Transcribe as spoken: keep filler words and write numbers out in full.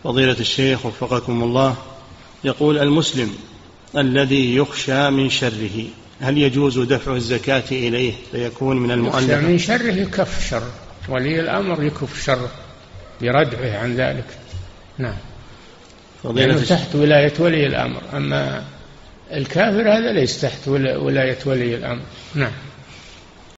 فضيلة الشيخ وفقكم الله، يقول المسلم الذي يخشى من شره هل يجوز دفع الزكاة إليه فيكون من المؤلف؟ يخشى من شره يكف شره، ولي الأمر يكف شره بردعه عن ذلك. نعم، لأنه تحت ولاية ولي الأمر، أما الكافر هذا ليس تحت ولاية ولي الأمر. نعم.